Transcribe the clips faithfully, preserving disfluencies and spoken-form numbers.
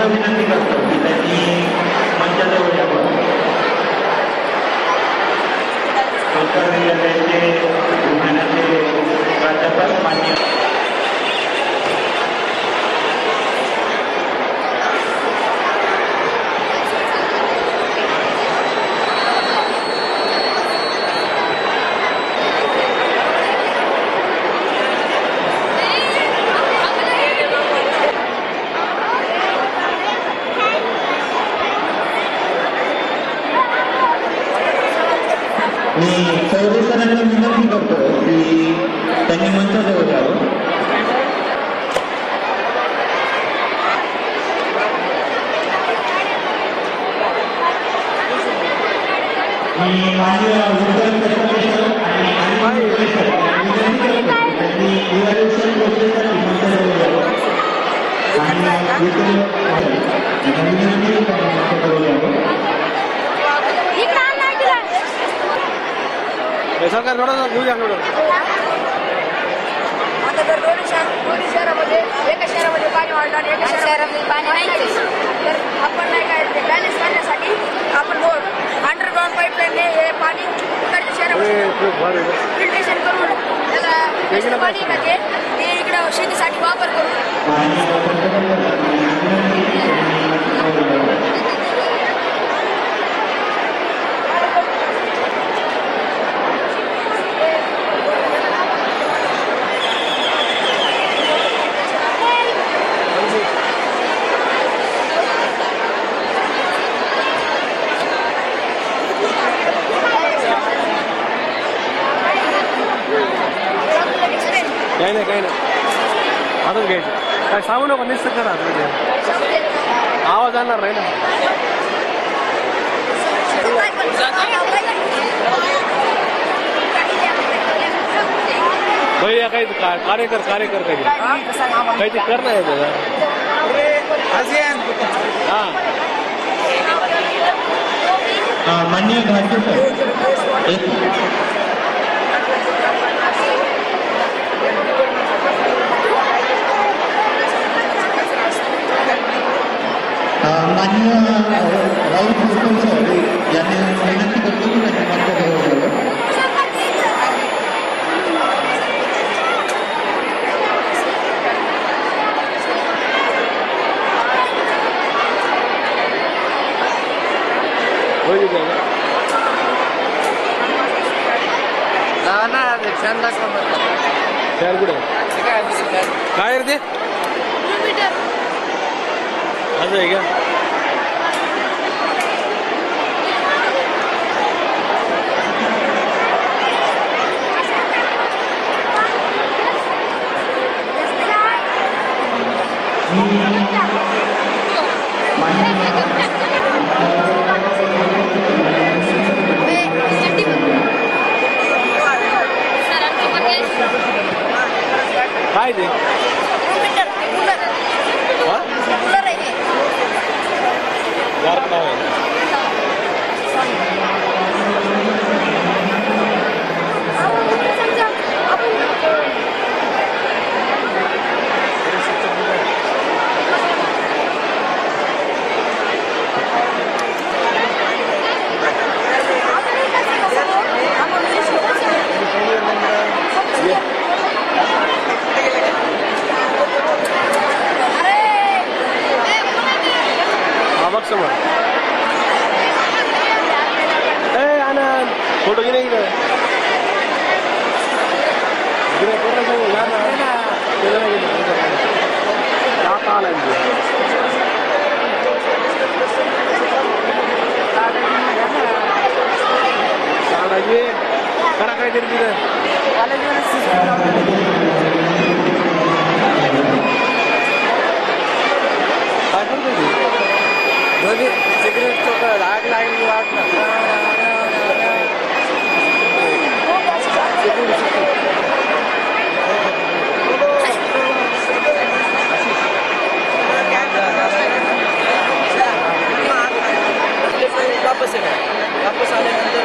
विनंती करतो की त्यांनी मंचाजवळ यावं. संस्कार विद्यालयाचे बुलढाण्याचे प्राध्यापक मान्य मी चौधरी सरांना विनंती करतो की त्यांनी मंचाजवळ यावं. मी माझ्या त्यांनी इव्हॅल्युएशन प्रोसेससाठी मंचाजवळ यावं आणि विनंती मंचाजवळ यावं. सरकार थोडा घेऊ या थोडं. आता जर दोन्ही शहर दोन्ही शहरामध्ये एका शहरामध्ये पाणी वाढलं आणि एका शहरामध्ये पाणी नाही तर आपण नाही काय ते बॅलन्स करण्यासाठी आपण रोड अंडरग्राऊंड पाईपलाईनने हे पाणी इकडच्या शहरामध्ये फिल्ट्रेशन करून त्याला पाणी ना ते ते इकडं शेतीसाठी वापर करून काही नाही काही नाही आताच घ्यायचं काय सांगू नका निश्चित करा आवाज जाणार नाही ना. भैया काही कार्यकर कार्यकर काही काही ते कर नाही हां मान्य घाटे सर मान्य राऊत भोसले सर यांनी विनंती करतो की त्यांनी मंचाजवळ यावं. छान दाखव कुठे काय रे ते असं आहे का. काय ते समोर ए आनंद फोटो घे नाही करा काहीतरी तिथं काय करतो सिगरेट चोक लाग लाईन वाट ना वापस वापस आल्यानंतर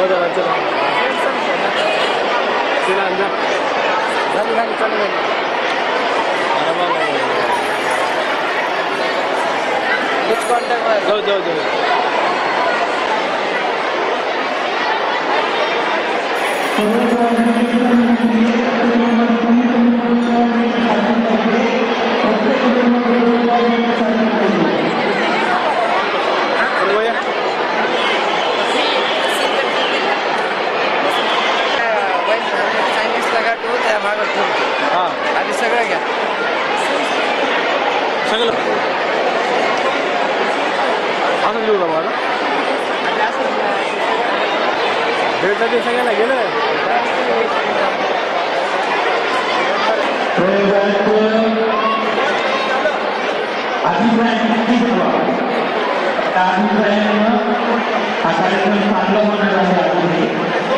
जाऊ द्या चला तिला अंजा झाली झाली चालू झाली अरे मग जाऊ जाऊ जाऊ हां आधी सगळं घ्या सगळं असं घेऊ का मला भेटसाठी सगळ्याला गेलं अभिप्राय नक्की ठेवा त्या अभिप्रायानं हा कार्यक्रम चांगला होणार आहे आतमध्ये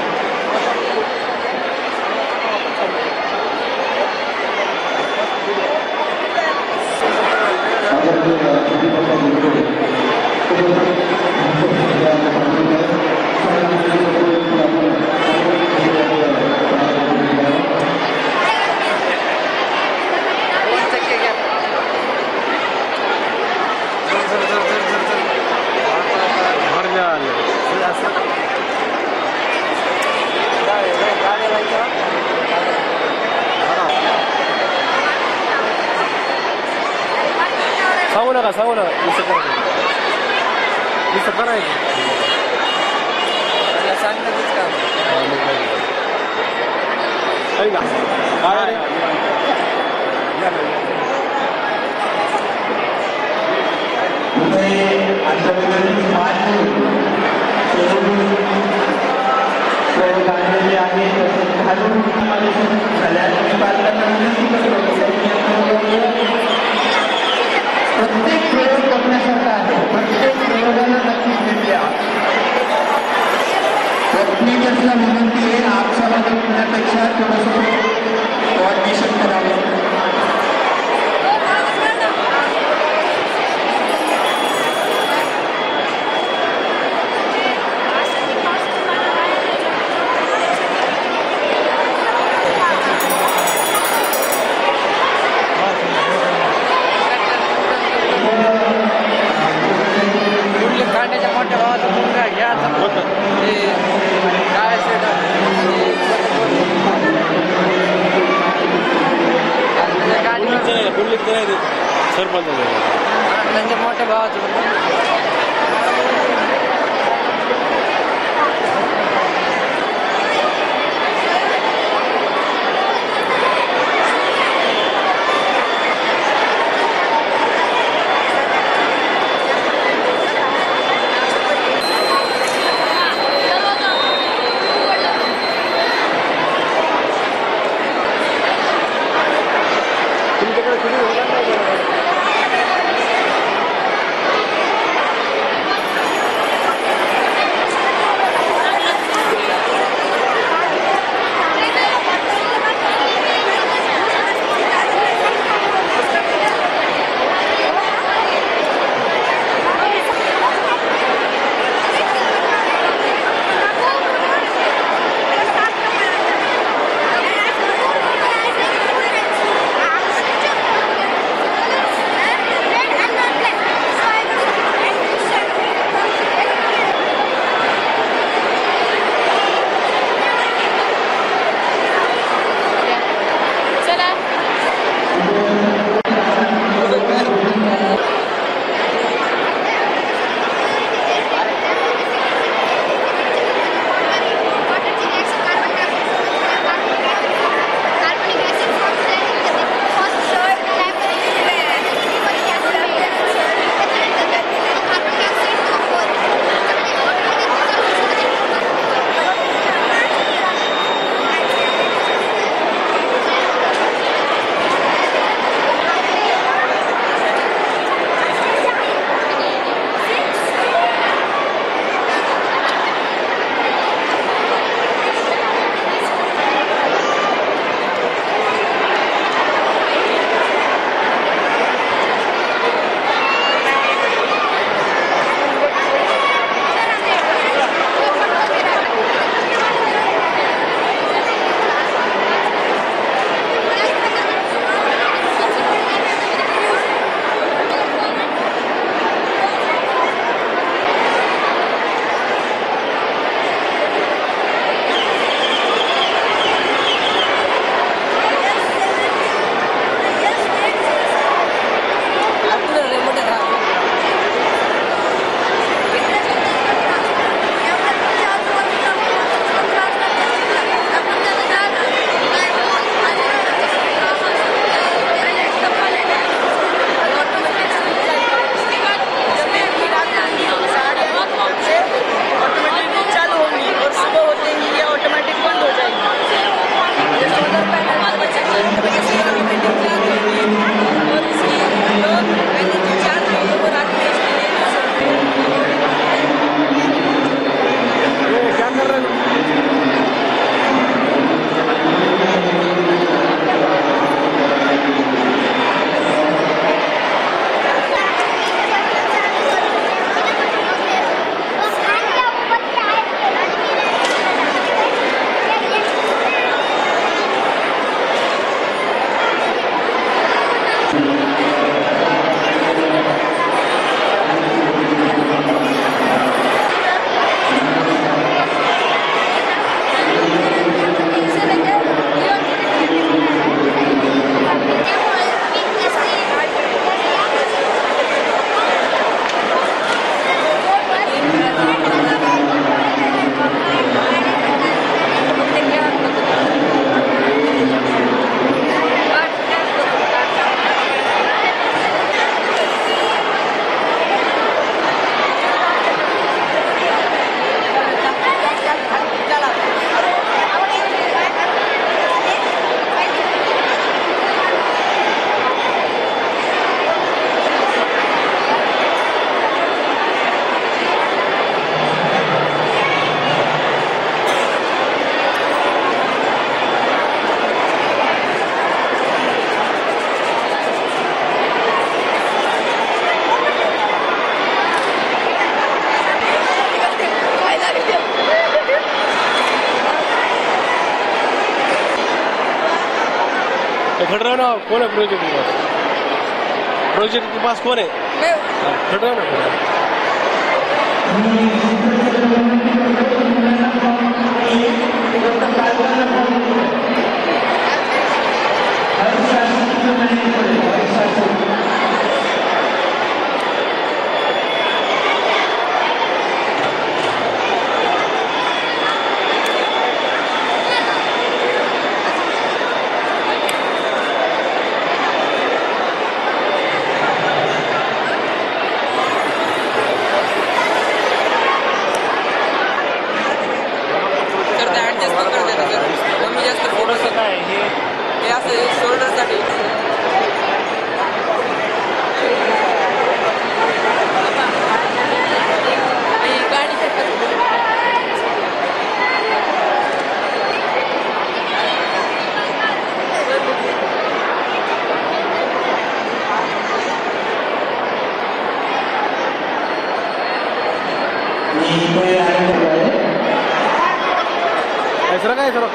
सांगू नका सांगू नका दिसत करा दिसत करायचं सांगतातच का ना काय प्रयोग आणलेले आहे घालून प्रत्येक प्रयोग करण्यासारखा आहे प्रत्येक प्रयोगाला नक्कीच भेटल्या वॉलंटियर्सला विनंती आहे आपसामध्ये फिरण्यापेक्षा थोडंसं कोऑर्डिनेशन करावं कांड्याच्या मोठ्या भावाचा मुलगा घ्या काय सरपंच त्यांच्या मोठ्या भावाचं खड़ ना कौन है प्रोजेक्ट के पास प्रोजेक्ट के पास कौन है खड़ ना तर ते ॲडजस्ट पण करता येतं सर कमी जास्त फोटोचं काय हे हे असं शोल्डरसाठी ऐसा काय सर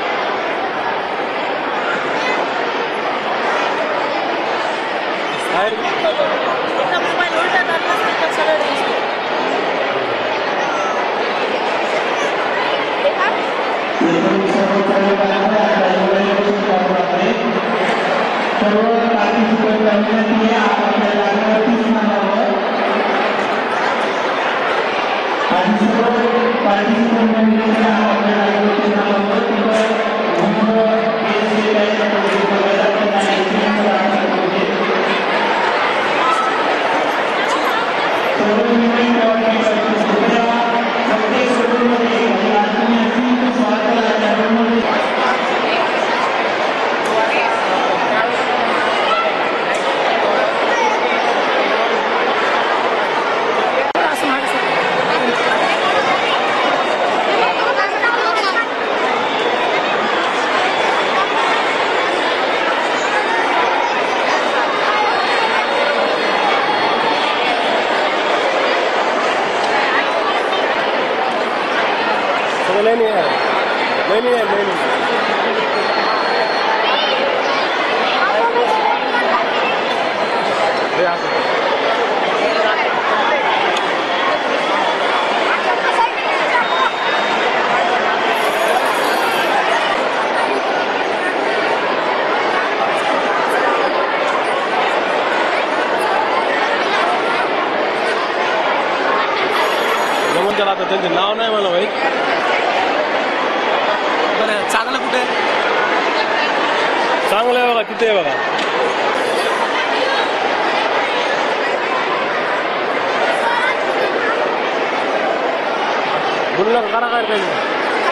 लेनी है लेनी है लेनी जमून चला आता त्यांचे नाव नाही मला भाई बरं चांगलं कुठे चांगलं आहे बघा तिथे आहे बघा बोलू नका करा काय पाहिजे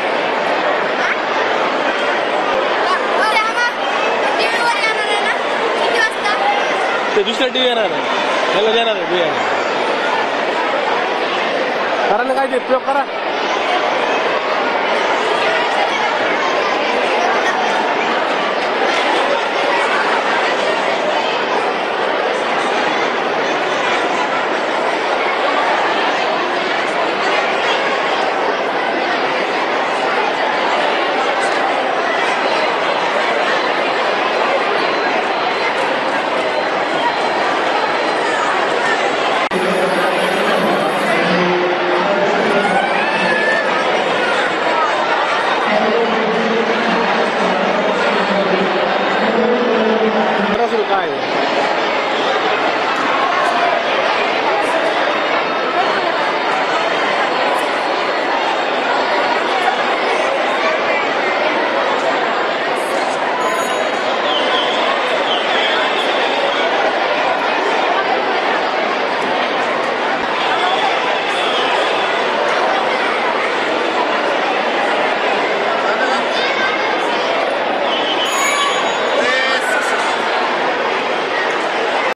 ते दुसऱ्या टी व्ही येणार आहे त्याला देणार आहे बियाणे करायला काय ते प्रयोग करा